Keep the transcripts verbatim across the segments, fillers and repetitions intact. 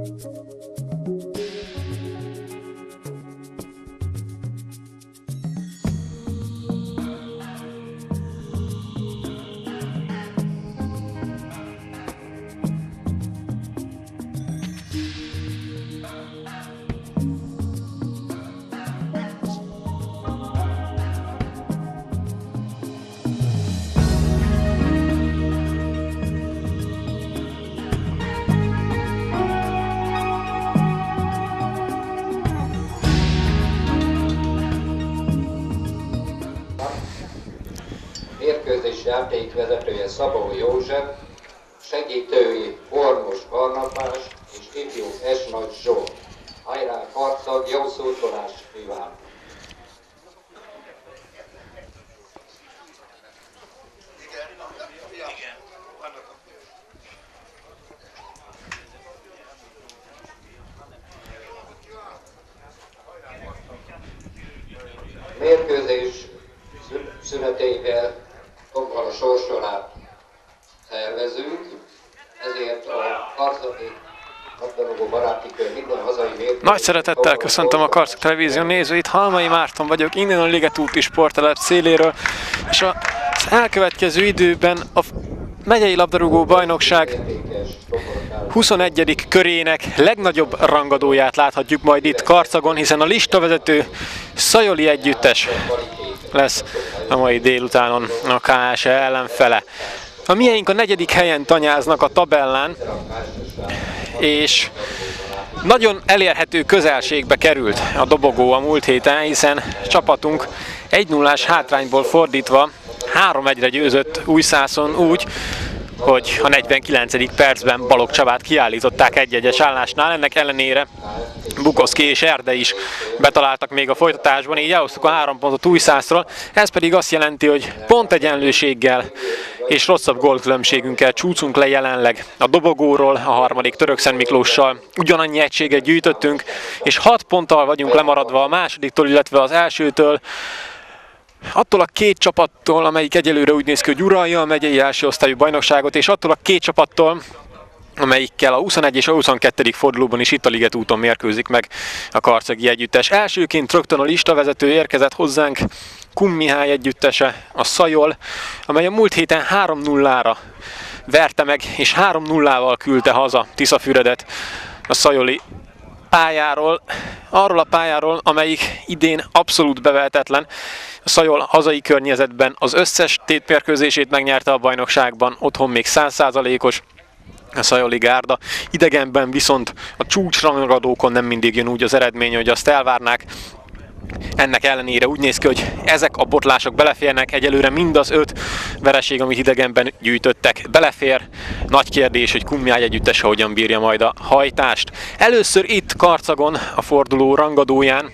Mérkőzés játékvezetője Szabó József, segítői Ormos Barnabás és ifjú S. Nagy Zsolt. Hajrá Karcag, jó szurkolást kíván! Mérkőzés szünetével tovább a sorsolát szervezünk, ezért a karcagi labdarúgó baráti kör minden hazai mérkőzés. Nagy szeretettel köszöntöm a Karcag Televízió nézőit, Halmai Márton vagyok, innen a Ligetúti sporttelep széléről, és az elkövetkező időben a megyei labdarúgó bajnokság huszonegyedik körének legnagyobb rangadóját láthatjuk majd itt Karcagon, hiszen a listavezető Szajoli együttes lesz a mai délutánon a ká es e ellenfele. A mieink a negyedik helyen tanyáznak a tabellán, és nagyon elérhető közelségbe került a dobogó a múlt héten, hiszen csapatunk egy nullás hátrányból fordítva három egyre győzött Újszászon úgy, hogy a negyvenkilencedik percben Balogh Csabát kiállították egy-egyes állásnál, ennek ellenére Bukovszki és Erde is betaláltak még a folytatásban, így elhoztuk a három pontot Újszászról, ez pedig azt jelenti, hogy pontegyenlőséggel és rosszabb gólkülönbségünkkel csúszunk le jelenleg a dobogóról, a harmadik Törökszent Miklóssal ugyanannyi egységet gyűjtöttünk, és hat ponttal vagyunk lemaradva a másodiktól, illetve az elsőtől, attól a két csapattól, amelyik egyelőre úgy néz ki, hogy uralja a megyei első osztályú bajnokságot, és attól a két csapattól, amelyikkel a huszonegy és a huszonkettő fordulóban is itt a Ligetúton mérkőzik meg a karcagi együttes. Elsőként rögtön a listavezető érkezett hozzánk, Kun Mihály együttese, a Szajol, amely a múlt héten három nullára verte meg, és három nullával küldte haza Tiszafüredet a szajoli pályáról, arról a pályáról, amelyik idén abszolút bevehetetlen. A Szajol hazai környezetben az összes tétmérkőzését megnyerte a bajnokságban, otthon még száz százalékos a szajoli gárda. Idegenben viszont a csúcsrangadókon nem mindig jön úgy az eredmény, hogy azt elvárnák. Ennek ellenére úgy néz ki, hogy ezek a botlások beleférnek, egyelőre mind az öt vereség, amit idegenben gyűjtöttek, belefér. Nagy kérdés, hogy Kun Mihály együttese hogyan bírja majd a hajtást. Először itt Karcagon, a forduló rangadóján,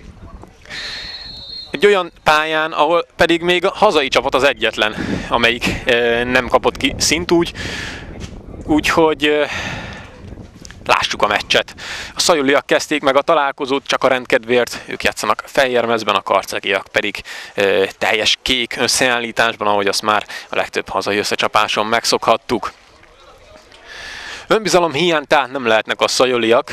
egy olyan pályán, ahol pedig még a hazai csapat az egyetlen, amelyik e, nem kapott ki szintúgy, úgyhogy e, lássuk a meccset. A szajoliak kezdték meg a találkozót csak a rendkedvéért, ők játszanak fehérmezben, a karcagiak pedig e, teljes kék összeállításban, ahogy azt már a legtöbb hazai összecsapáson megszokhattuk. Önbizalom hiány tehát nem lehetnek a szajoliak,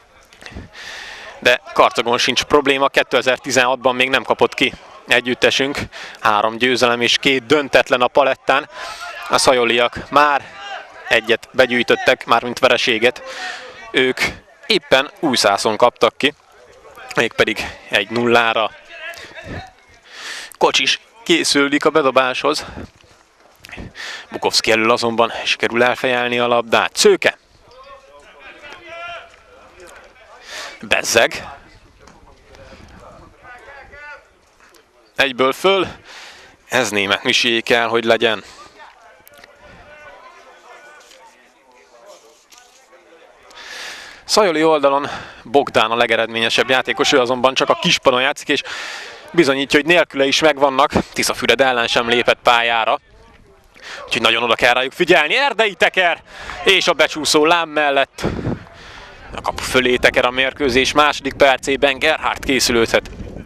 de Karcagon sincs probléma, kétezer-tizenhatban még nem kapott ki együttesünk, három győzelem és két döntetlen a palettán. A szajoliak már egyet begyűjtöttek, mármint vereséget, ők éppen Újszászon kaptak ki, mégpedig egy nullára. Kocsis készüldik a bedobáshoz, Bukovszki elől azonban sikerül elfejelni a labdát. Szőke! Bezzeg. Egyből föl. Ez Németh Misié kell, hogy legyen. Szajoli oldalon Bogdán a legeredményesebb játékos, ő azonban csak a kispadon játszik, és bizonyítja, hogy nélküle is megvannak. Tiszafüred ellen sem lépett pályára. Úgyhogy nagyon oda kell rájuk figyelni. Erdei teker! És a becsúszó lám mellett a kapu fölé teker a mérkőzés második percében. Gerhard készülődhet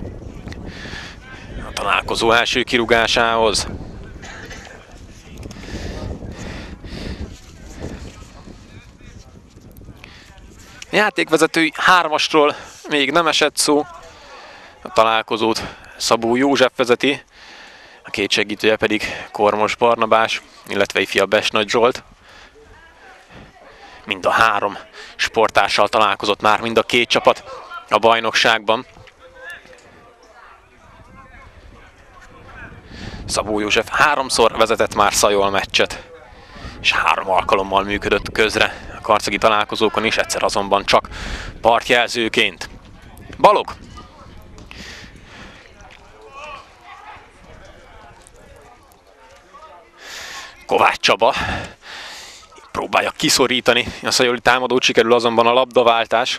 a találkozó első kirúgásához. Játékvezetői hármasról még nem esett szó. A találkozót Szabó József vezeti, a két segítője pedig Kormos Barnabás, illetve ifjabb Besnagy Zsolt. Mind a három sportással találkozott már mind a két csapat a bajnokságban. Szabó József háromszor vezetett már Szajol meccset, és három alkalommal működött közre a karcagi találkozókon is, egyszer azonban csak partjelzőként. Balog! Kovács Csaba próbálja kiszorítani a szajoli támadót, sikerül azonban a labdaváltás.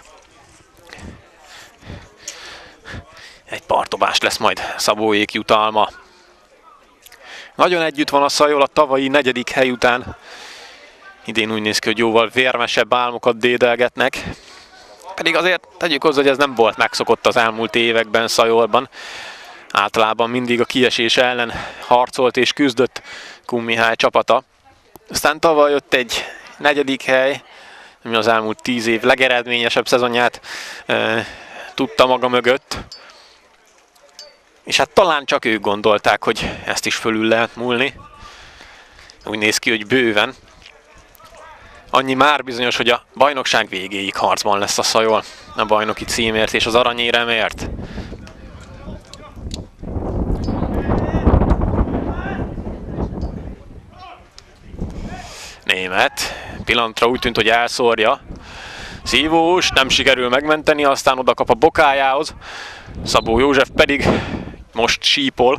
Egy partdobás lesz majd Szabóék jutalma. Nagyon együtt van a Szajol a tavalyi negyedik hely után. Idén úgy néz ki, hogy jóval vérmesebb álmokat dédelgetnek. Pedig azért tegyük hozzá, hogy ez nem volt megszokott az elmúlt években Szajolban. Általában mindig a kiesés ellen harcolt és küzdött Kun Mihály csapata. Aztán tavaly jött egy negyedik hely, ami az elmúlt tíz év legeredményesebb szezonját e, tudta maga mögött. És hát talán csak ők gondolták, hogy ezt is fölül lehet múlni. Úgy néz ki, hogy bőven. Annyi már bizonyos, hogy a bajnokság végéig harcban lesz a Szajol a bajnoki címért és az aranyéremért. Német pillanatra úgy tűnt, hogy elszórja. Szívós, nem sikerül megmenteni, aztán oda kap a bokájához. Szabó József pedig most sípol.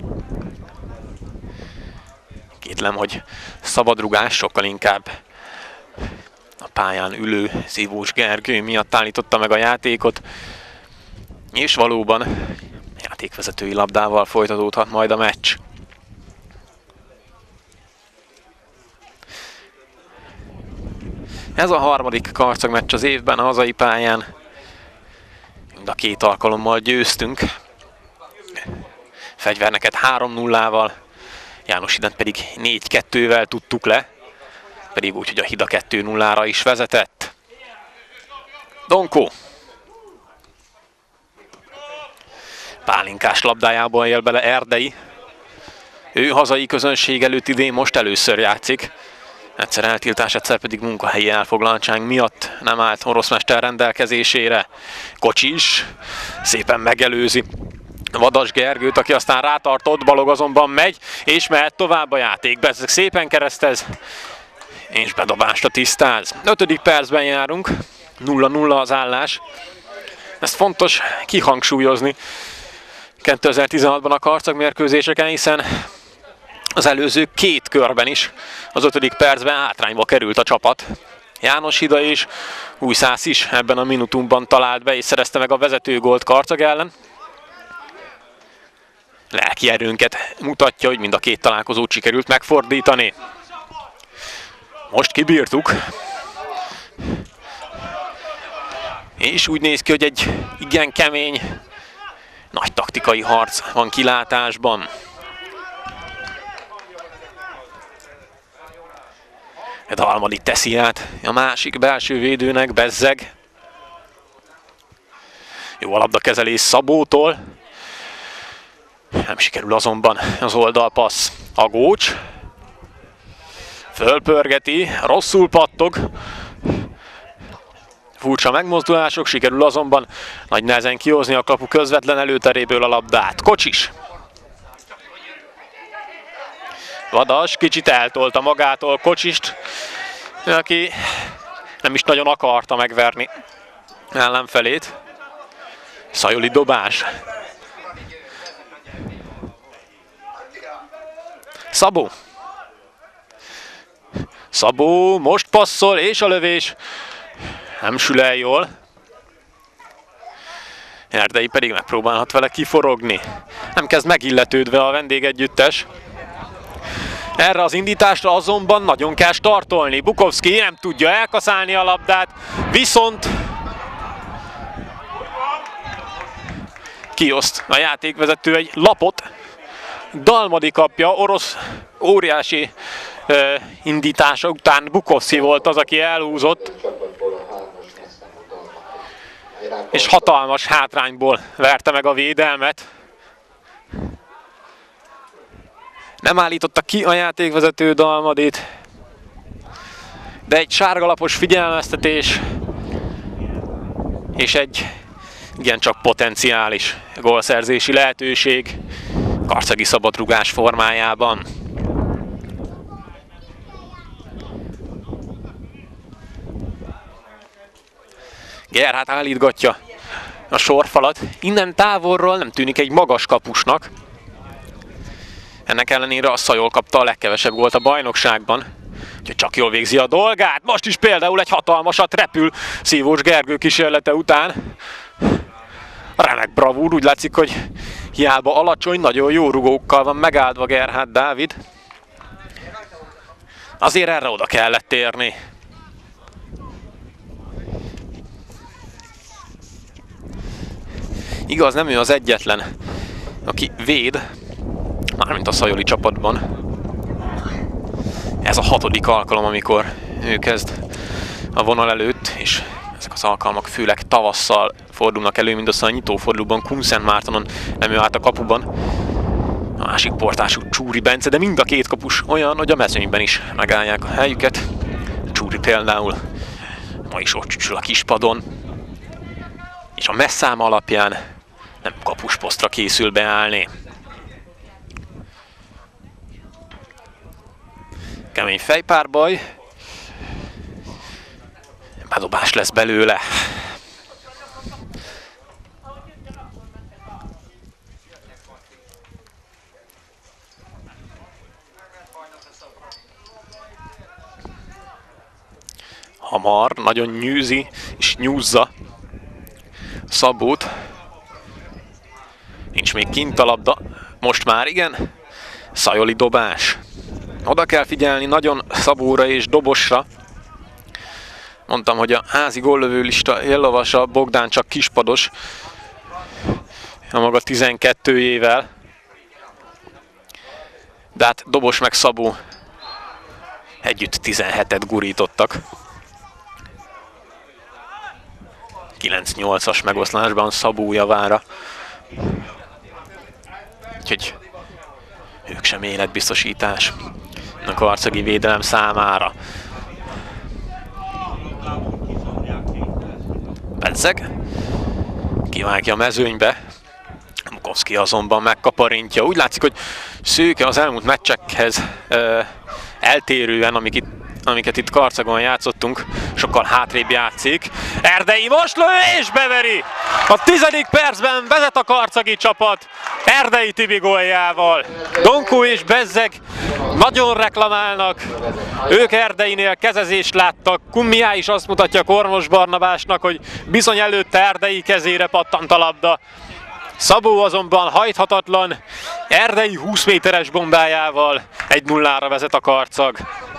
Kétlem, hogy szabadrugás, sokkal inkább a pályán ülő Szívós Gergő miatt állította meg a játékot. És valóban játékvezetői labdával folytatódhat majd a meccs. Ez a harmadik karcag meccs az évben a hazai pályán. Mind a két alkalommal győztünk. Fegyverneket három nullával, János Hidet pedig négy kettővel tudtuk le. Pedig úgy, hogy a Hida kettő nullára is vezetett. Donkó. Pálinkás labdájából él bele Erdei. Ő hazai közönség előtt idén most először játszik. Egyszer eltiltás, egyszer pedig munkahelyi elfoglaltság miatt nem állt oroszmester rendelkezésére. Kocsis szépen megelőzi Vadas Gergőt, aki aztán rátartott, Balog azonban megy, és mehet tovább a játék. Bezzeg szépen keresztez, és bedobásra tisztáz. Ötödik percben járunk, nulla nulla az állás. Ezt fontos kihangsúlyozni kétezer-tizenhatban a karcagmérkőzéseken, hiszen az előző két körben is az ötödik percben hátrányba került a csapat. János Hida és Újszász is ebben a minutumban talált be és szerezte meg a vezetőgólt Karcag ellen. Lelki erőnket mutatja, hogy mind a két találkozót sikerült megfordítani. Most kibírtuk. És úgy néz ki, hogy egy igen kemény, nagy taktikai harc van kilátásban. Dalmadi teszi át a másik belső védőnek, Bezzeg. Jó a labdakezelés Szabótól. Nem sikerül azonban az oldalpassz. Agócs. Fölpörgeti, rosszul pattog. Furcsa megmozdulások, sikerül azonban nagy nehezen kihozni a kapu közvetlen előteréből a labdát. Kocsis. Vadas kicsit eltolta magától Kocsist, aki nem is nagyon akarta megverni ellenfelét. Szajoli dobás. Szabó. Szabó most passzol, és a lövés nem sül el jól. Erdei pedig megpróbálhat vele kiforogni. Nem kezd megilletődve a vendégegyüttes. Erre az indításra azonban nagyon kell startolni. Bukovszki nem tudja elkaszálni a labdát, viszont kioszt a játékvezető egy lapot. Dalmadi kapja, orosz óriási uh, indítása után Bukovszki volt az, aki elhúzott. és hatalmas hátrányból verte meg a védelmet. Nem állította ki a játékvezető Dalmadit, de egy sárgalapos figyelmeztetés és egy igencsak potenciális gólszerzési lehetőség karcagi szabadrugás formájában. Gerhát állítgatja a sorfalat. Innen távolról nem tűnik egy magas kapusnak. Ennek ellenére a Szajol kapta a legkevesebb gólt a bajnokságban. Úgyhogy csak jól végzi a dolgát. Most is például egy hatalmasat repül Szívós Gergő kísérlete után. Remek bravúr, úgy látszik, hogy hiába alacsony, nagyon jó rugókkal van megáldva Gerhát Dávid. Azért erre oda kellett érni. Igaz, nem ő az egyetlen, aki véd, mármint a szajoli csapatban. Ez a hatodik alkalom, amikor ő kezd a vonal előtt, és ezek az alkalmak főleg tavasszal fordulnak elő, mindössze a nyitófordulóban Kunszentmártonon nem ő állt a kapuban. A másik portású Csúri Bence, de mind a két kapus olyan, hogy a mezőnyben is megállják a helyüket. Csúri például ma is ott csücsül a kispadon, és a messzáma alapján nem kapusposztra készül beállni. Kemény fejpárbaj. Bedobás lesz belőle. Hamar, nagyon nyűzi és nyúzza Szabót. Nincs még kint a labda. Most már igen. Szajoli dobás. Oda kell figyelni nagyon Szabóra és Dobosra. Mondtam, hogy a házi góllövőlista éllovasa Bogdán csak kispados. A maga tizenkettőjével. De hát Dobos meg Szabó együtt tizenhetet gurítottak. kilenc nyolcas megoszlásban Szabó javára. Úgyhogy ők sem életbiztosítás a karcagi védelem számára. Bezzeg kivágja a mezőnybe. Mukovszki azonban megkaparintja. Úgy látszik, hogy Szőke az elmúlt meccsekhez ö, eltérően, amik itt, amiket itt Karcagon játszottunk, sokkal hátrébb játszik. Erdei most lő és beveri! A tizedik percben vezet a karcagi csapat Erdei Tibi góljával. Donkó és Bezzeg nagyon reklamálnak. Ők Erdeinél kezezést láttak. Kummiá is azt mutatja Kormos Barnabásnak, hogy bizony előtte Erdei kezére pattant a labda. Szabó azonban hajthatatlan, Erdei húsz méteres bombájával egy nullára vezet a Karcag.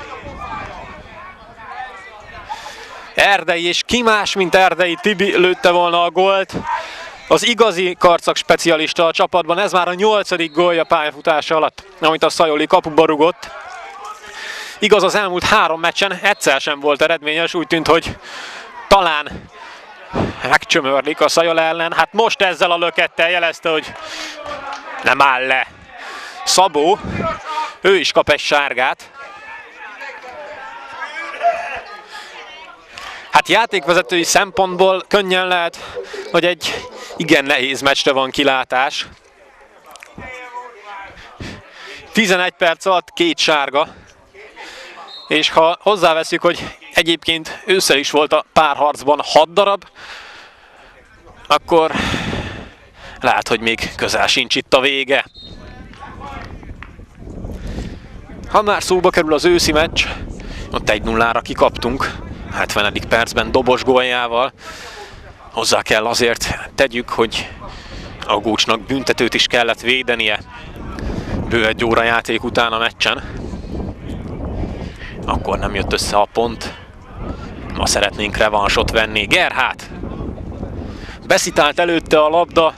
Erdei, és ki más, mint Erdei Tibi lőtte volna a gólt. Az igazi Karcag specialista a csapatban, ez már a nyolcadik gólja pályafutása alatt, amit a szajoli kapuba rugott. Igaz, az elmúlt három meccsen egyszer sem volt eredményes, úgy tűnt, hogy talán megcsömörlik a Szajol ellen. Hát most ezzel a lökettel jelezte, hogy nem áll le. Szabó, ő is kap egy sárgát. Hát játékvezetői szempontból könnyen lehet, hogy egy igen nehéz meccsre van kilátás. tizenegy perc alatt két sárga. És ha hozzáveszünk, hogy egyébként ősszel is volt a párharcban hat darab, akkor lehet, hogy még közel sincs itt a vége. Ha már szóba kerül az őszi meccs, ott egy nullára kikaptunk, hetvenedik percben Dobos góljával. Hozzá kell azért tegyük, hogy a Gócsnak büntetőt is kellett védenie bő egy óra játék után a meccsen. Akkor nem jött össze a pont. Ma szeretnénk revansot venni. Gerhát beszitált előtte a labda.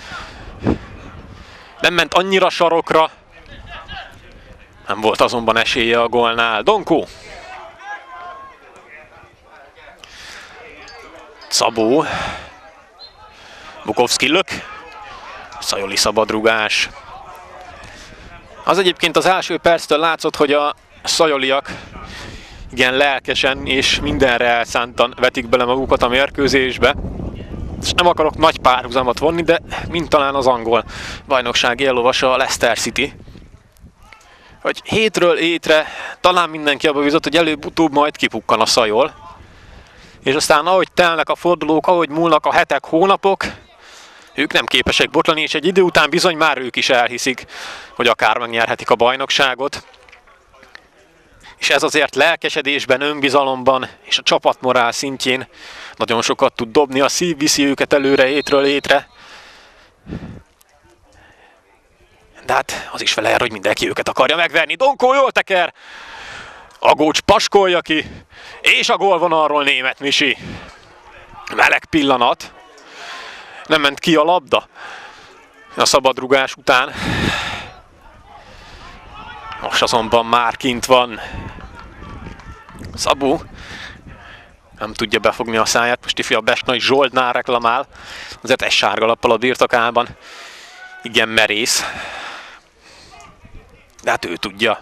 Nem ment annyira sarokra. Nem volt azonban esélye a gólnál. Donkó. Szabó. Bukovszki lök. Szajoli szabadrugás. Az egyébként az első perctől látszott, hogy a szajoliak igen lelkesen és mindenre elszántan vetik bele magukat a mérkőzésbe. És nem akarok nagy párhuzamot vonni, de mint talán az angol bajnokság éllovasa a Leicester City. Hogy hétről hétre talán mindenki abba bízott, hogy előbb-utóbb majd kipukkan a szajol. És aztán ahogy telnek a fordulók, ahogy múlnak a hetek, hónapok, ők nem képesek botlani, és egy idő után bizony már ők is elhiszik, hogy akár megnyerhetik a bajnokságot. És ez azért lelkesedésben, önbizalomban és a csapatmorál szintjén nagyon sokat tud dobni, a szív viszi őket előre hétről hétre. De hát az is vele jár, hogy mindenki őket akarja megverni. Donkó jól teker! Agócs paskolja ki, és a gólvonalról Németh Misi. Meleg pillanat. Nem ment ki a labda a szabadrugás után. Most azonban már kint van Szabó. Nem tudja befogni a száját. Most ifja Besnai Zsoltnál reklamál. Azért egy sárgalappal a birtokában. Igen merész. De hát ő tudja.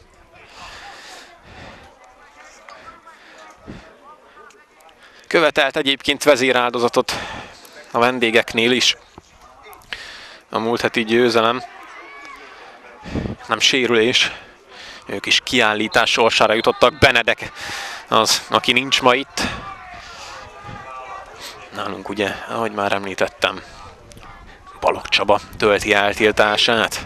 Követelt egyébként vezéráldozatot a vendégeknél is. A múlt heti győzelem. Nem sérülés. Ők is kiállítás sorsára jutottak. Benedek az, aki nincs ma itt. Nálunk ugye, ahogy már említettem, Balogh Csaba tölti eltiltását.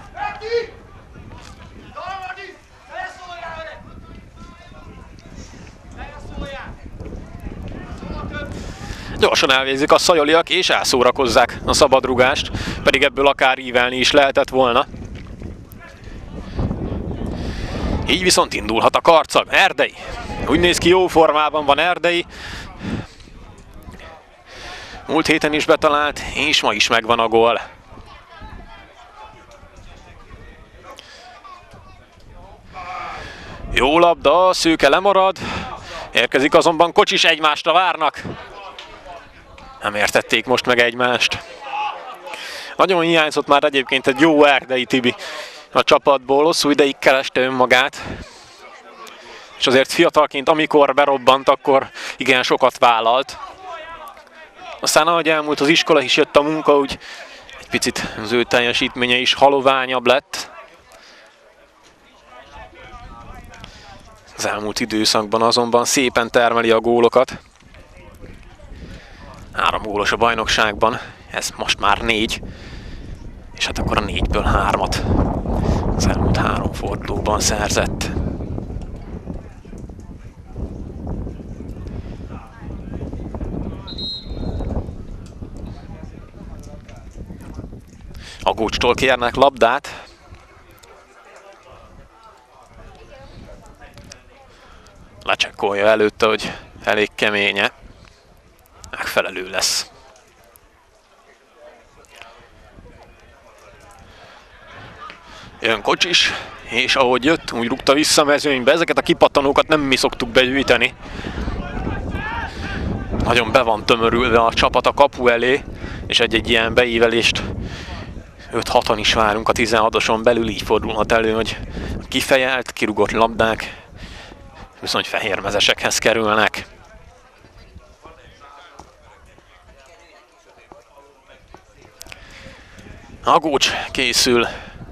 Gyorsan elvégzik a szajoliak és elszórakozzák a szabadrugást, pedig ebből akár ívelni is lehetett volna. Így viszont indulhat a karcag. Erdei. Úgy néz ki, jó formában van Erdei. Múlt héten is betalált, és ma is megvan a gól. Jó labda, Szőke lemarad. Érkezik azonban Kocsis, egymásra várnak. Nem értették most meg egymást. Nagyon hiányzott már egyébként egy jó Erdei Tibi a csapatból. Hosszú ideig kereste önmagát. És azért fiatalként, amikor berobbant, akkor igen sokat vállalt. Aztán ahogy elmúlt az iskola, is jött a munka, úgy egy picit az ő teljesítménye is haloványabb lett. Az elmúlt időszakban azonban szépen termeli a gólokat. Három gólos a bajnokságban, ez most már négy. És hát akkor a négyből hármat az elmúlt három fordulóban szerzett. Agócstól kérnek labdát. Lecsekkolja előtte, hogy elég keménye. Megfelelő lesz. Jön Kocsis, és ahogy jött, úgy rúgta vissza a mezőnybe. Ezeket a kipattanókat nem mi szoktuk begyűjteni. Nagyon be van tömörülve a csapat a kapu elé, és egy-egy ilyen beívelést öt-hatan is várunk a tizenhatoson belül, így fordulhat elő, hogy kifejelt, kirugott labdák viszont fehérmezesekhez kerülnek. Agócs készül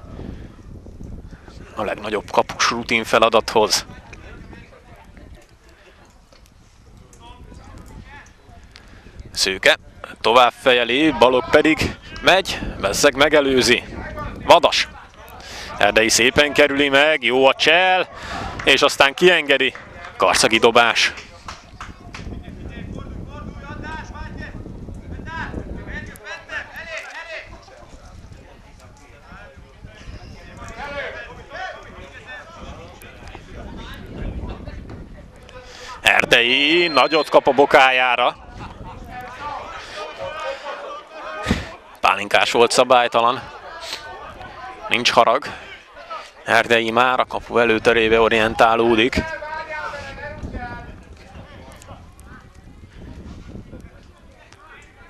a legnagyobb kapus rutin feladathoz. Szőke tovább fejeli, Balogh pedig megy, Bezzeg megelőzi. Vadas. Erdei szépen kerüli meg, jó a csel, és aztán kiengedi. Karcagi dobás. Erdei nagyot kap a bokájára. Pálinkás volt, szabálytalan. Nincs harag. Erdei már a kapu előterébe orientálódik.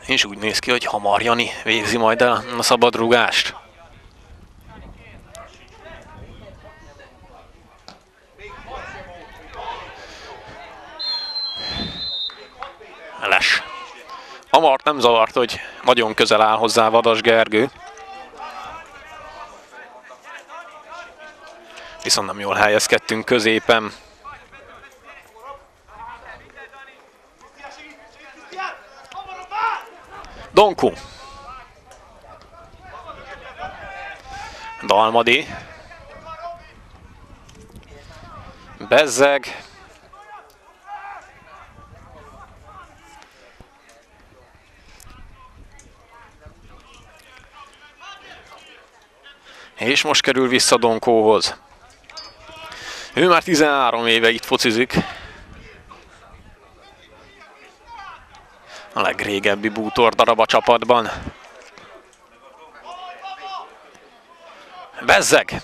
És úgy néz ki, hogy Hamar Jani végzi majd el a szabadrúgást. Eles. Hamart nem zavart, hogy nagyon közel áll hozzá Vadas Gergő. Viszont nem jól helyezkedtünk középen. Donku. Dalmadi. Bezzeg. És most kerül vissza Donkóhoz. Ő már tizenhárom éve itt focizik. A legrégebbi bútordarab a csapatban. Bezzeg!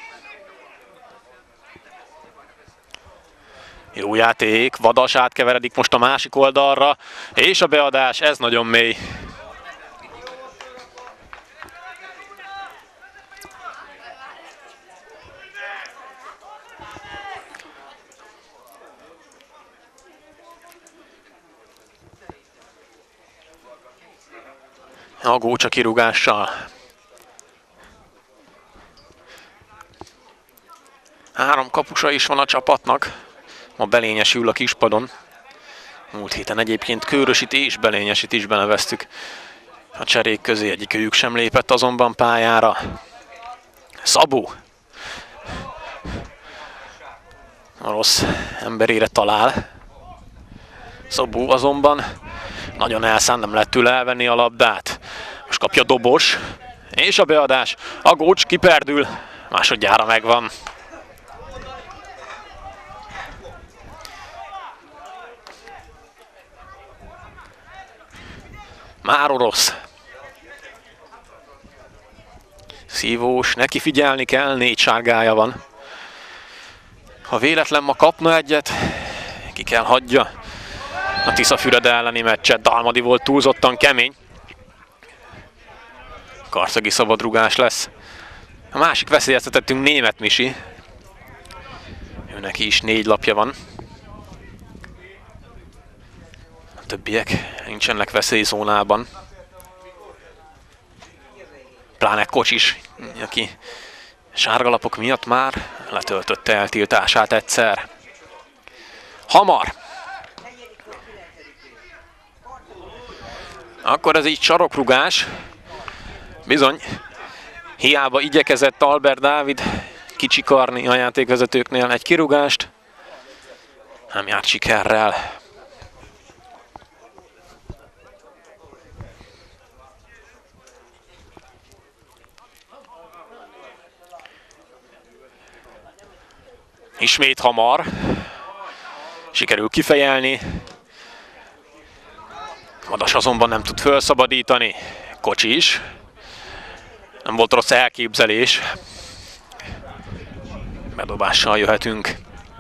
Jó játék, Vadas átkeveredik most a másik oldalra, és a beadás, ez nagyon mély. A Gócsa kirúgással. Három kapusa is van a csapatnak. Ma Belényesi ül a kispadon. Múlt héten egyébként Kőrösit és Belényesit is beneveztük. A cserék közé egyikőjük sem lépett azonban pályára. Szabó. A rossz emberére talál. Szabó azonban nagyon elszánt, nem lehet tőle elvenni a labdát. Most kapja Dobos, és a beadás. A Gócs kiperdül, másodjára megvan. Már orosz. Szívós, neki figyelni kell, négy sárgája van. Ha véletlen ma kapna egyet, ki kell hagyja a Tiszafürede elleni meccset. Dalmadi volt túlzottan kemény. Karszagi szabadrugás lesz. A másik veszélyeztetettünk Németh Misi. Őneki is négy lapja van. A többiek nincsenek veszélyzónában. Pláne Kocsis, aki sárgalapok miatt már letöltötte eltiltását egyszer. Hamar! Akkor ez így sarokrugás. Bizony, hiába igyekezett Albert Dávid kicsikarni a játékvezetőknél egy kirúgást, nem járt sikerrel. Ismét Hamar. Sikerül kifejelni. Vadas azonban nem tud felszabadítani. Kocsis. Nem volt rossz elképzelés. Bedobással jöhetünk.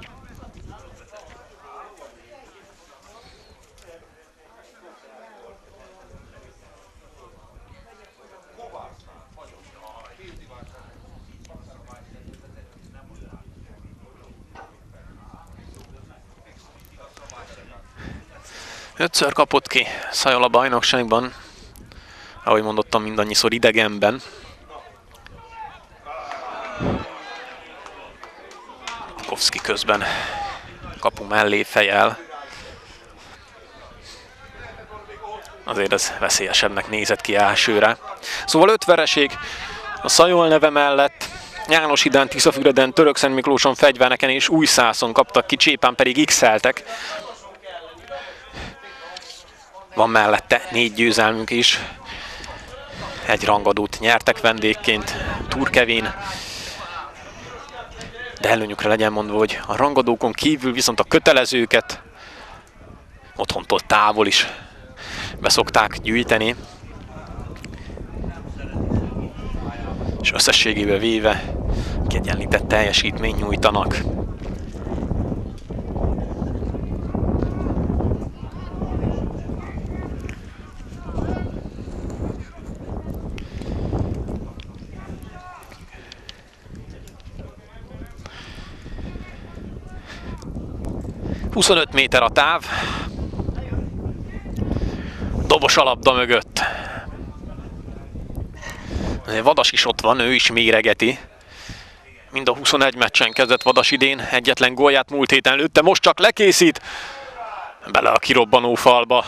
Ötször kapott ki Szajol a bajnokságban, ahogy mondottam, mindannyiszor idegenben. Kovszki közben kapu mellé fejel. Azért ez veszélyesebbnek nézett ki elsőre. Szóval öt vereség a Szajol neve mellett. János Hidán, Tiszafüreden, Törökszentmiklóson, Fegyverneken és Újszászon kaptak ki, Csépán pedig x-eltek. Van mellette négy győzelmünk is. Egy rangadót nyertek vendégként, Turkevin. De előnyükre legyen mondva, hogy a rangadókon kívül viszont a kötelezőket otthontól távol is beszokták gyűjteni. És összességében véve kiegyenlített teljesítményt nyújtanak. huszonöt méter a táv. Dobos a labda mögött. Vadas is ott van, ő is méregeti. Mind a huszonegy meccsen kezdett Vadas idén, egyetlen gólját múlt héten lőtte, most csak lekészít. Bele a kirobbanó falba.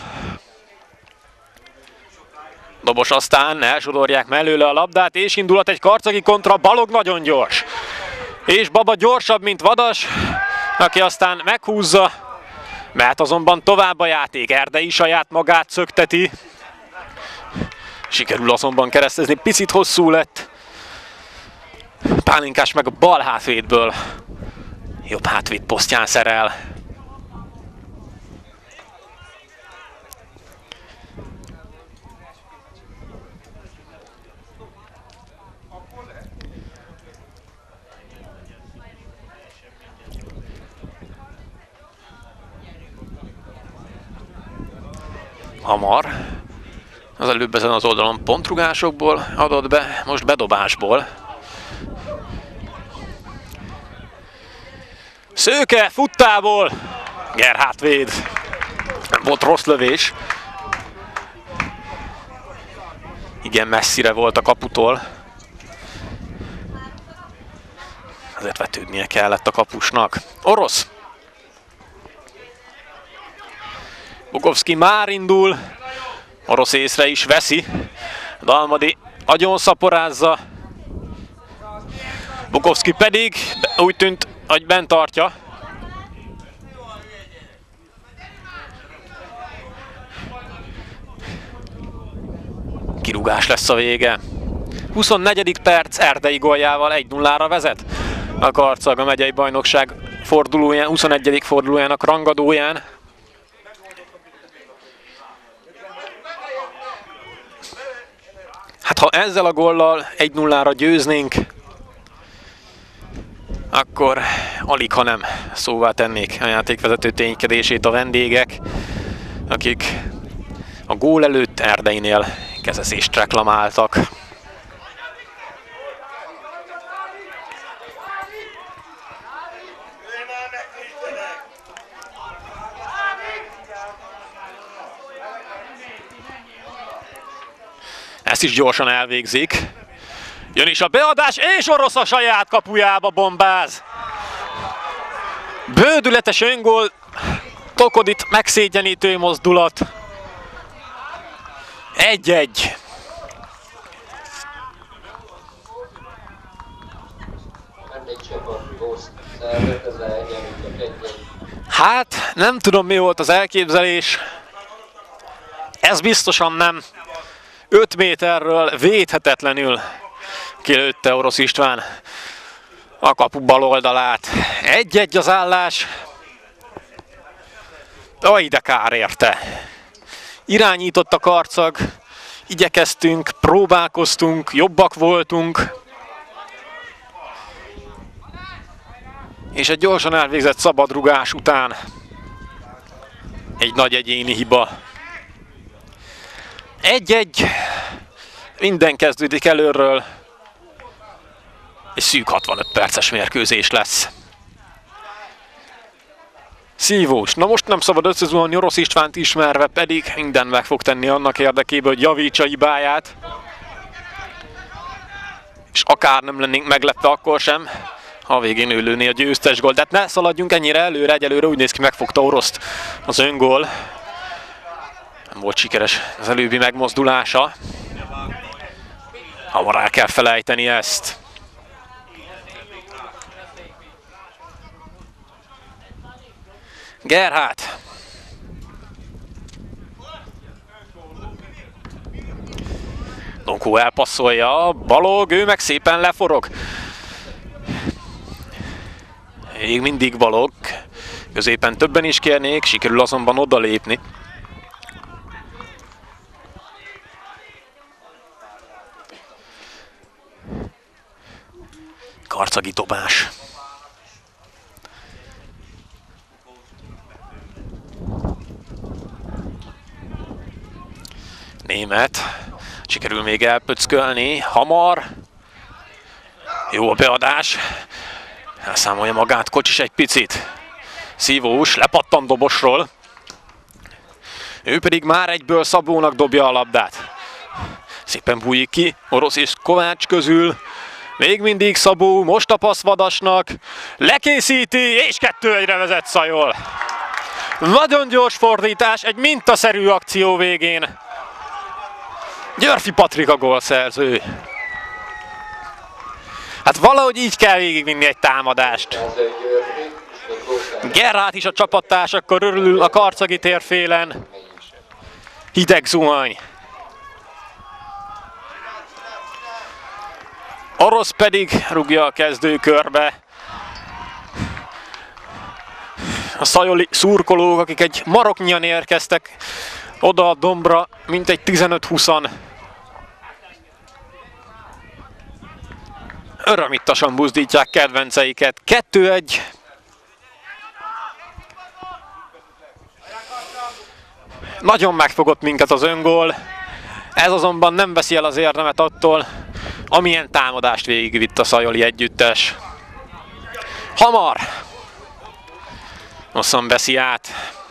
Dobos aztán elsodorják mellőle a labdát, és indulat egy karcagi kontra, Balog nagyon gyors. És Baba gyorsabb, mint Vadas, aki aztán meghúzza. Mehet azonban tovább a játék, Erdei saját magát szökteti. Sikerül azonban keresztezni, picit hosszú lett. Pálinkás meg a bal hátvédből jobb hátvéd posztján szerel. Hamar. Az előbb ezen az oldalon pontrugásokból adott be, most bedobásból. Szőke futtából. Gerhát véd. Nem volt rossz lövés. Igen, messzire volt a kaputól. Azért vetődnie kellett a kapusnak. Orosz. Bukovszki már indul. Orosz észre is veszi. Dalmadi agyon szaporázza. Bukovszki pedig úgy tűnt, hogy bent tartja. Kirúgás lesz a vége. huszonnegyedik perc, Erdei góljával egy nullára vezet a Karcaga megyei bajnokság fordulóján, huszonegyedik fordulójának rangadóján. Hát ha ezzel a góllal egy nullára győznénk, akkor alig, ha nem szóvá tennék a játékvezető ténykedését a vendégek, akik a gól előtt Erdeinél kezezést reklamáltak. Ezt is gyorsan elvégzik. Jön is a beadás, és Orosz a saját kapujába bombáz. Bődületes öngól, Tokodit megszégyenítő mozdulat. Egy-egy. Hát, nem tudom, mi volt az elképzelés. Ez biztosan nem. öt méterről védhetetlenül kilőtte Orosz István a kapu bal oldalát. Egy-egy az állás. Aj, de kár érte. Irányított a Karcag, igyekeztünk, próbálkoztunk, jobbak voltunk. És egy gyorsan elvégzett szabadrugás után egy nagy egyéni hiba. Egy-egy, minden kezdődik előről. Egy szűk hatvanöt perces mérkőzés lesz. Szívós. Na most nem szabad összezuhanni Orosz Istvánt ismerve, pedig minden meg fog tenni annak érdekében, hogy javítsa hibáját. És akár nem lennénk meglepve, akkor sem, ha a végén ő lőné a győztes gól. De hát ne szaladjunk ennyire előre, egyelőre úgy néz ki, megfogta Oroszt az öngól. Nem volt sikeres az előbbi megmozdulása. Hamar el kell felejteni ezt. Gerhát. Donkó elpasszolja, Balog, ő meg szépen leforog. Még mindig Balog. Középen többen is kérnék, sikerül azonban odalépni. Karcagi dobás. Német. Sikerül még elpöckölni. Hamar. Jó a beadás. Elszámolja magát Kocsis egy picit. Szívós lepattan dobosról. Ő pedig már egyből Szabónak dobja a labdát. Szépen bújik ki Orosz és Kovács közül. Még mindig Szabó, most a passz Vadasnak. Lekészíti, és kettő egyre vezet Szajol. Nagyon gyors fordítás, egy mintaszerű akció végén. Györfi Patrik a gólszerző. Hát valahogy így kell végigvinni egy támadást. Gerát is a csapattársakkal örül a Karcagi térfélen. Hideg zuhany. Orosz pedig rúgja a kezdőkörbe. A szajoli szurkolók, akik egy maroknyian érkeztek oda a dombra, mintegy tizenöt-húszan. Örömittasan buzdítják kedvenceiket. kettő egy. Nagyon megfogott minket az öngól. Ez azonban nem veszi el az érdemet attól, amilyen támadást végigvitt a szajoli együttes. Hamar! Hosszan veszi át.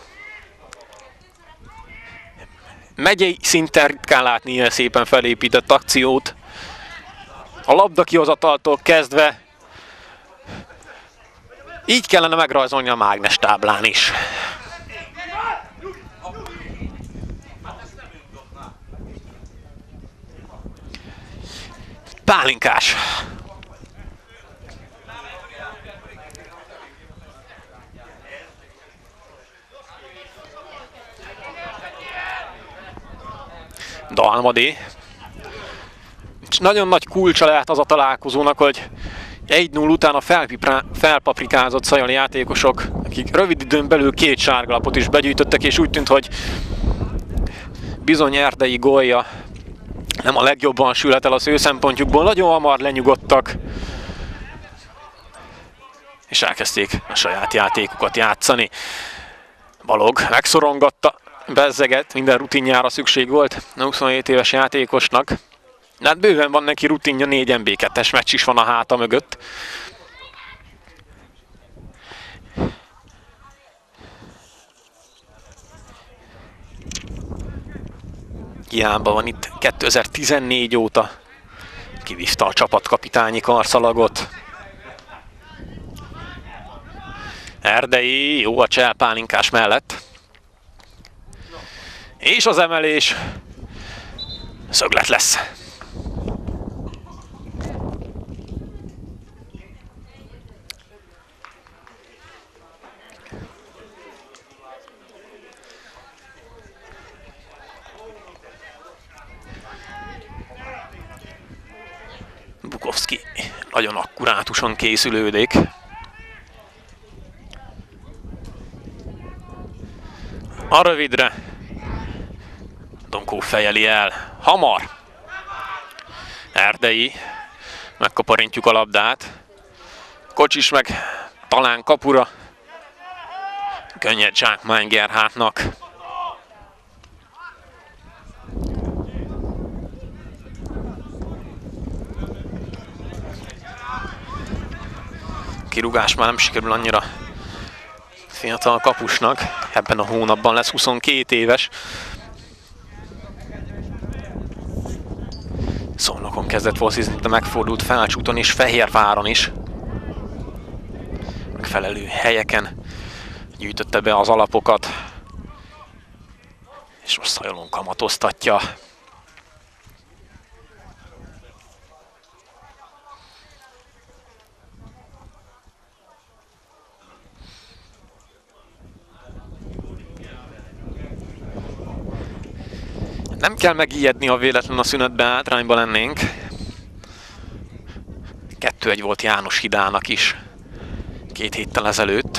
Megyei szinten ritkán látni ilyen szépen felépített akciót. A labda kihozataltól kezdve így kellene megrajzolni a mágnes táblán is. Pálinkás. Dalmadi. Nagyon nagy kulcsa lehet az a találkozónak, hogy egy null után a felpaprikázott szajoli játékosok, akik rövid időn belül két sárgalapot is begyűjtöttek, és úgy tűnt, hogy bizony Erdei gólja nem a legjobban sülhet el az ő szempontjukból. Nagyon hamar lenyugodtak, és elkezdték a saját játékukat játszani. Balog megszorongatta Bezzeget, minden rutinjára szükség volt a huszonhét éves játékosnak. De hát bőven van neki rutinja, négy en bé kettes meccs is van a háta mögött. Hiába van itt kétezer-tizennégy óta. Kivívta a csapatkapitányi karszalagot. Erdei, jó a cselpálinkás mellett. És az emelés szöglet lesz. Bukovszki nagyon akkurátusan készülődik. A rövidre Domkó fejeli el. Hamar! Erdei. Megkaparintjuk a labdát. Kocsis meg talán kapura. Könnyed zsákmány Gerhardtnak. Kirúgás már nem sikerül annyira fiatal kapusnak. Ebben a hónapban lesz huszonkét éves. Szolnokon kezdett focizni, de megfordult Felcsúton és Fehérváron is. Megfelelő helyeken gyűjtötte be az alapokat. És most Szajolon kamatoztatja. Nem kell megijedni, ha véletlen a szünetben hátrányban lennénk. kettő egy volt János Hidának is két héttel ezelőtt.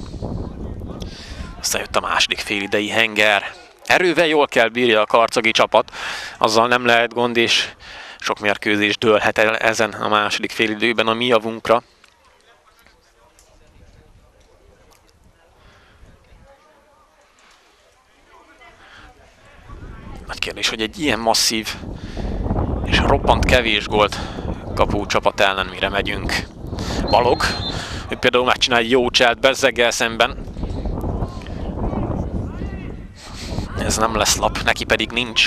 Aztán jött a második félidei henger. Erővel jól kell bírja a karcagi csapat, azzal nem lehet gond, és sok mérkőzés dőlhet el ezen a második félidőben a mi javunkra. Nagy kérdés, hogy egy ilyen masszív és roppant kevés gólt kapó csapat ellen mire megyünk. Balog, ő például megcsinál egy jó cselt Bezzeggel szemben. Ez nem lesz lap, neki pedig nincs.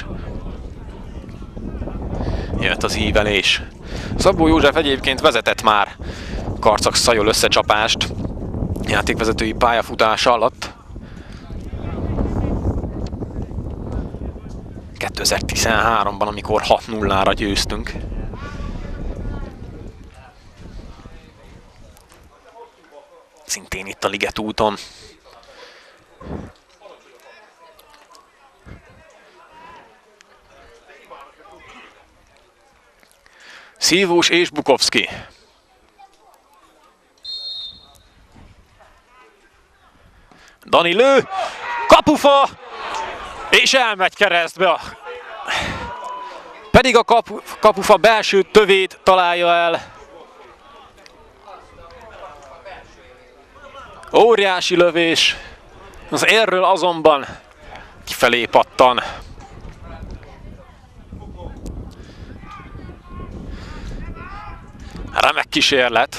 Jött az ívelés. Szabó József egyébként vezetett már Karcag-Szajol összecsapást játékvezetői pályafutása alatt. kétezer-tizenháromban, amikor hat nullára győztünk. Szintén itt a Ligetúton. Szívós és Bukovszki. Dani lő, kapufa, és elmegy keresztbe. Pedig a kapu, kapufa belső tövét találja el. Óriási lövés. Az érről azonban kifelé pattan. Remek kísérlet.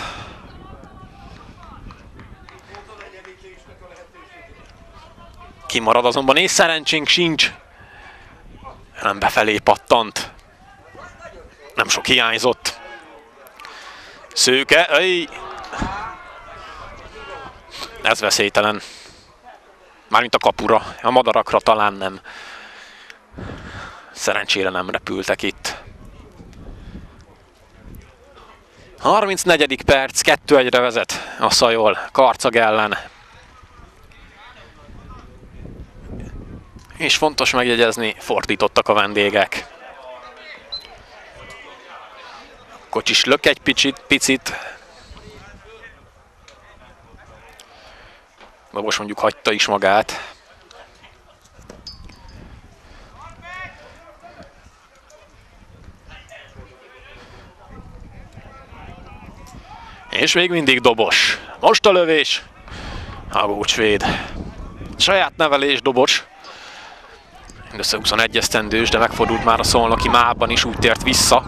Kimarad azonban, és szerencsénk sincs. Nem befelé pattant. Nem sok hiányzott. Szőke, öj! Ez veszélytelen. Mármint a kapura, a madarakra talán nem. Szerencsére nem repültek itt. harmincnegyedik perc, kettő egyre vezet a Szajol Karcag ellen. És fontos megjegyezni, fordítottak a vendégek. Kocsis lök egy picit, picit. De most mondjuk hagyta is magát. És még mindig Dobos. Most a lövés. Hagócs véd. Saját nevelés Dobos. Mindössze huszonegy esztendős, de megfordult már a szolnoki mában is, úgy tért vissza.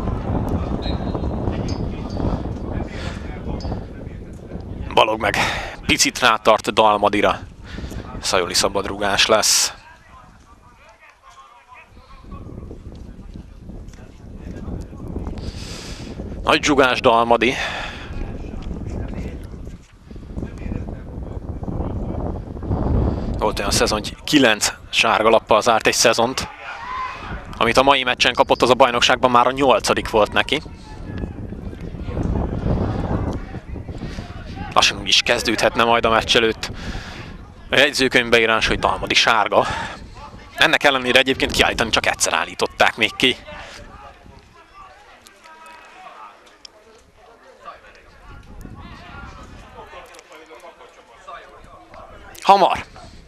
Balog meg picit rátart Dalmadira. Szajoli szabadrugás lesz. Nagy zsugás Dalmadi. Volt olyan szezon, hogy kilenc sárga lappal zárt egy szezont. Amit a mai meccsen kapott, az a bajnokságban már a nyolcadik volt neki. Lassan úgy is kezdődhetne majd a meccs előtt a jegyzőkönyvbeírás, hogy Dalmadi sárga. Ennek ellenére egyébként kiállítani csak egyszer állították még ki. Hamar.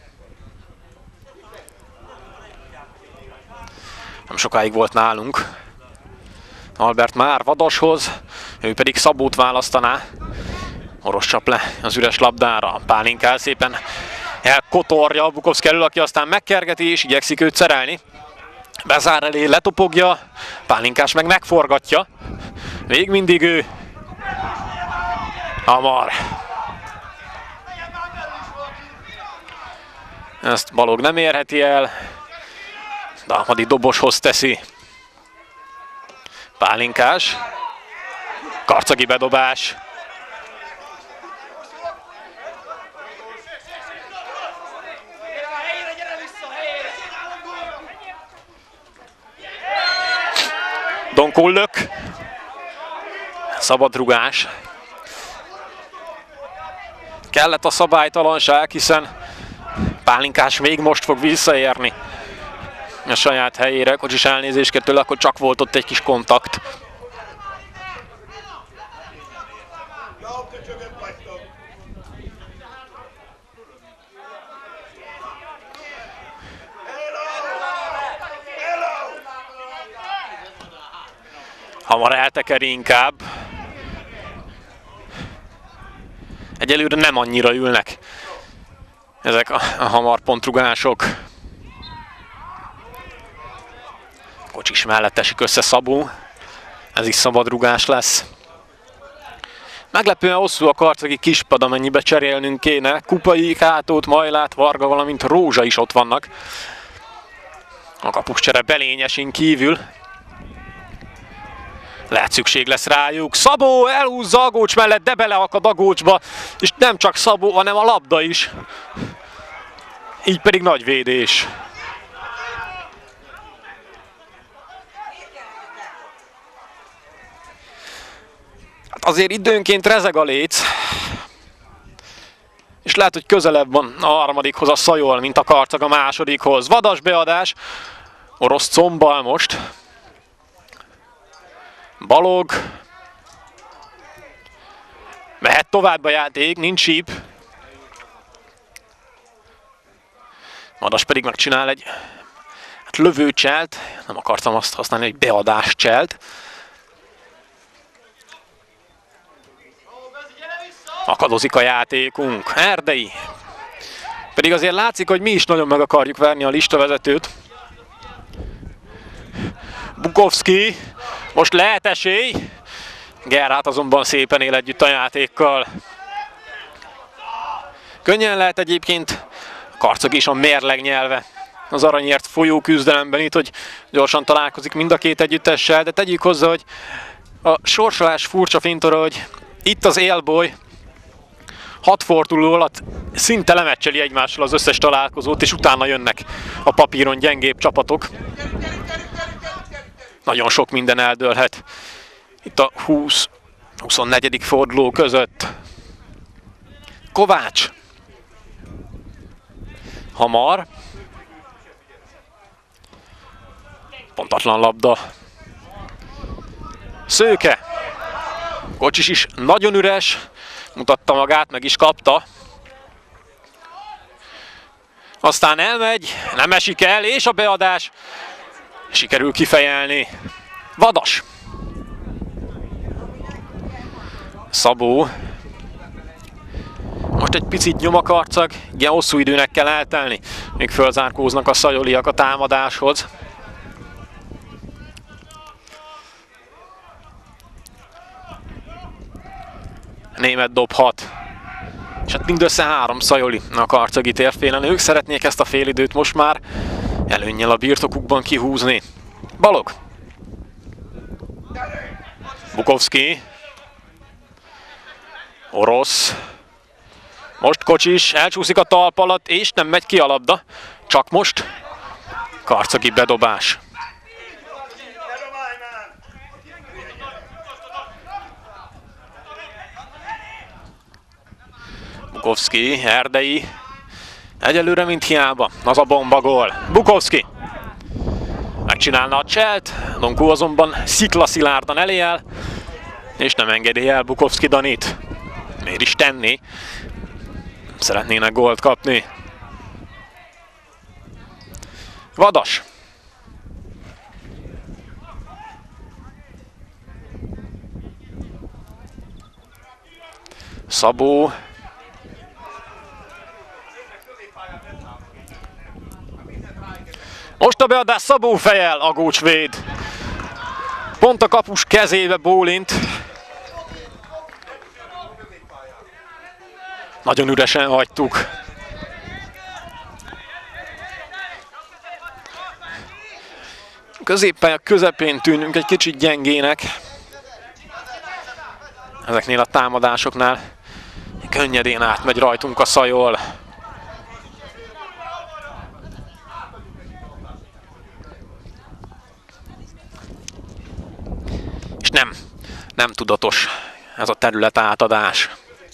Nem sokáig volt nálunk. Albert már Vadashoz, ő pedig Szabót választaná. Orosz csap le az üres labdára. Pálinkál szépen elkotorja a Bukovszki elől, aki aztán megkergeti és igyekszik őt szerelni. Bezár elé, letopogja, Pálinkás meg megforgatja. Még mindig ő. Hamar. Ezt Balog nem érheti el. Dalmadi Doboshoz teszi. Pálinkás. Karcagi bedobás. Donkó lök. Szabadrugás. Kellett a szabálytalanság, hiszen Pálinkás még most fog visszaérni a saját helyére. Kocsis elnézést kért tőle, akkor csak volt ott egy kis kontakt. Hamar eltekeri inkább. Egyelőre nem annyira ülnek ezek a, a hamar pontrugások. Kocsis mellett esik össze Szabó. Ez is szabadrugás lesz. Meglepően hosszú a karcagi kispad, amennyibe cserélnünk kéne. Kupai, Kátót, Majlát, Varga, valamint Rózsa is ott vannak. A kapuscsere Belényesin kívül. Lehet szükség lesz rájuk. Szabó elhúzza Agócs mellett, de beleakad Agócsba. És nem csak Szabó, hanem a labda is. Így pedig nagy védés. Hát azért időnként rezeg a léc. És lehet, hogy közelebb van a harmadikhoz a Szajol, mint a Karcag a másodikhoz. Vadas beadás. Orosz combal most. Balog. Mehet tovább a játék, nincs síp. Vadas pedig megcsinál egy hát lövőcselt. Nem akartam azt használni, hogy beadáscselt. Akadozik a játékunk. Erdei. Pedig azért látszik, hogy mi is nagyon meg akarjuk verni a listavezetőt. Bukovszki. Most lehet esély. Gerhát azonban szépen él együtt a játékkal. Könnyen lehet egyébként Karcag is a mérleg nyelve az aranyért folyó küzdelemben itt, hogy gyorsan találkozik mind a két együttessel, de tegyük hozzá, hogy a sorsolás furcsa fintora, hogy itt az élboly hat forduló alatt szinte lemeccseli egymással az összes találkozót, és utána jönnek a papíron gyengébb csapatok. Nagyon sok minden eldőlhet itt a húsz-huszonnegyedik forduló között. Kovács. Hamar. Pontatlan labda. Szőke. Kocsis is nagyon üres. Mutatta magát, meg is kapta. Aztán elmegy, nem esik el, és a beadás sikerül kifejelni. Vadas. Szabó. Most egy picit nyom a Karcag, igen, hosszú időnek kell eltelni, még fölzárkóznak a szajoliak a támadáshoz. Német dobhat. És hát mindössze három szajoli a karcagi térfélen. Ők szeretnék ezt a félidőt most már előnnyel a birtokukban kihúzni. Balog. Bukovszki. Orosz. Most Kocsis elcsúszik a talp alatt, és nem megy ki a labda. Csak most karcagi bedobás. Bukovszki, Erdei. Egyelőre mint hiába. Az a bomba gól. Bukovszki. Megcsinálna a cselt. Donkó azonban sziklaszilárdan elé el. És nem engedi el Bukovszki Danit. Miért is tenni? Szeretnének gólt kapni. Vadas. Szabó. Most a beadás Szabó fejel, Agócs véd. Pont a kapus kezébe bólint. Nagyon üresen hagytuk. Középpálya közepén tűnünk egy kicsit gyengének. Ezeknél a támadásoknál könnyedén átmegy rajtunk a Szajol. És nem, nem tudatos ez a terület átadás.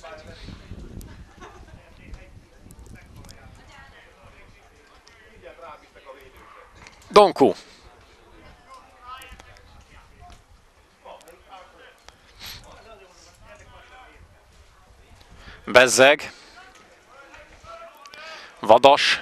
Donkó. Bezzeg. Vadas.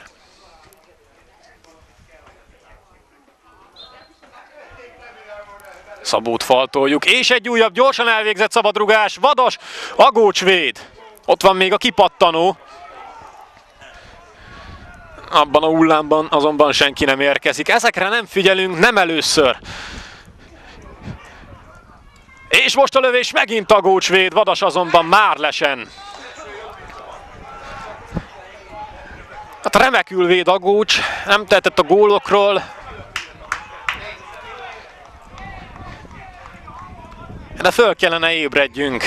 Szabót faltoljuk, és egy újabb gyorsan elvégzett szabadrugás. Vadas, Agócs véd. Ott van még a kipattanó. Abban a hullámban azonban senki nem érkezik. Ezekre nem figyelünk, nem először. És most a lövés megint Agócs véd, Vadas azonban már lesen. Hát remekül véd Agócs, nem tehetett a gólokról. De föl kellene ébredjünk.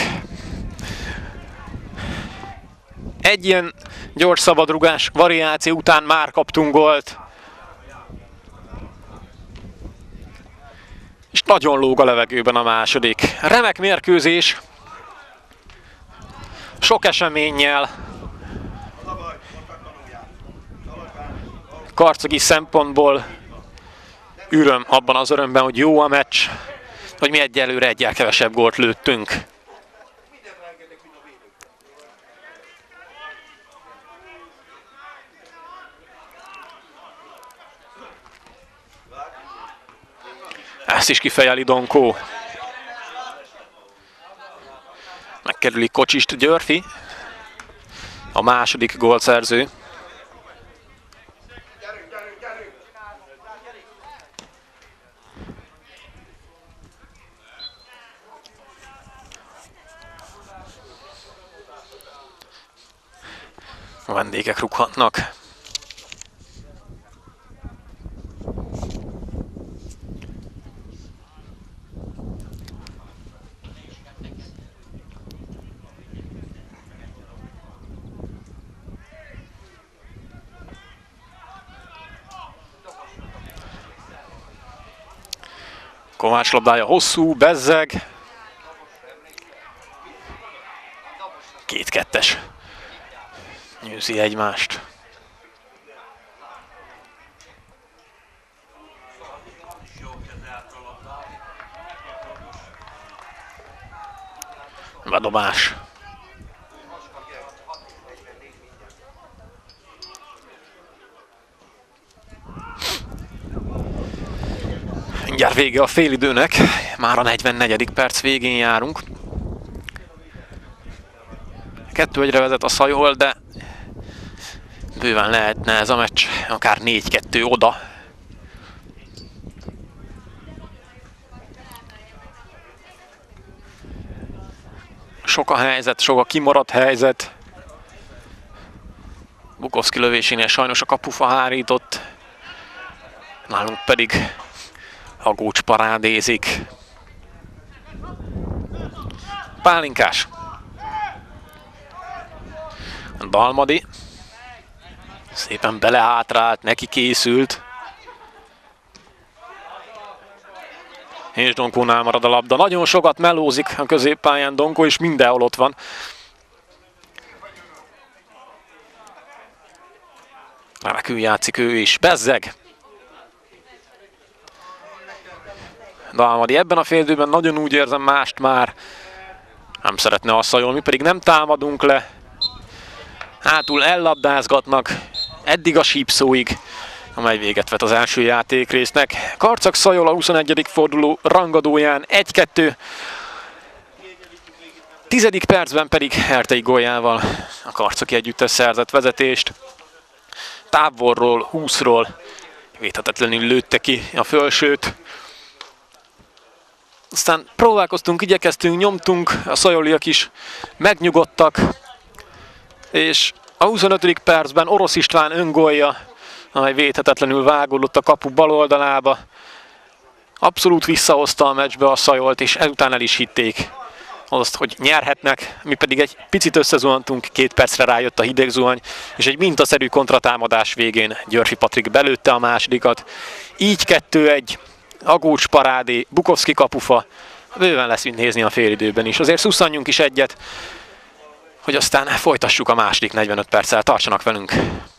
Egy ilyen gyors szabadrugás variáció után már kaptunk gólt. És nagyon lóg a levegőben a második. Remek mérkőzés. Sok eseménnyel. Karcagi szempontból öröm abban az örömben, hogy jó a meccs, hogy mi egyelőre egyel kevesebb gólt lőttünk. Ezt is kifejeli Donkó. Megkerüli Kocsist Györfi, a második gólszerző. A vendégek rúghatnak. Kovács labdája hosszú, bezzeg. Két-kettes. Nyűzi egymást. Bedobás. Mindjárt vége a félidőnek, már a negyvennegyedik perc végén járunk. kettő egyre vezet a Szajol, de bőven lehetne ez a meccs, akár négy kettő oda. Sok a helyzet, sok a kimaradt helyzet. Bukowski lövésénél sajnos a kapufa hárított. Nálunk pedig Agócs parádézik. Pálinkás. Dalmadi. Szépen belehátrált, neki készült. És Donkónál marad a labda. Nagyon sokat melózik a középpályán Donkó, és mindenhol ott van. Remekül játszik ő is. Bezzeg. Dalmadi ebben a félidőben nagyon úgy érzem, mást már nem szeretne a Szajol, mi pedig nem támadunk le. Hátul ellabdázgatnak, eddig a sípszóig, amely véget vet az első játékrésznek. Karcag-Szajol a huszonegyedik forduló rangadóján egy kettő. Tizedik percben pedig Hertei góljával a karcagi együttes szerzett vezetést. Távolról, húszról védhetetlenül lőtte ki a fölsőt. Aztán próbálkoztunk, igyekeztünk, nyomtunk, a szajoliak is megnyugodtak, és a huszonötödik percben Orosz István öngólja, amely védhetetlenül vágódott a kapu bal oldalába, abszolút visszahozta a meccsbe a Szajolt, és ezután el is hitték azt, hogy nyerhetnek, mi pedig egy picit összezuhantunk, két percre rájött a hideg zuhany, és egy mintaszerű kontratámadás végén Györfi Patrik belőtte a másodikat. Így kettő egy, Agócs parádé, Bukowski kapufa, bőven lesz mint nézni a félidőben is. Azért szusszanjunk is egyet, hogy aztán folytassuk a második negyvenöt perccel, tartsanak velünk!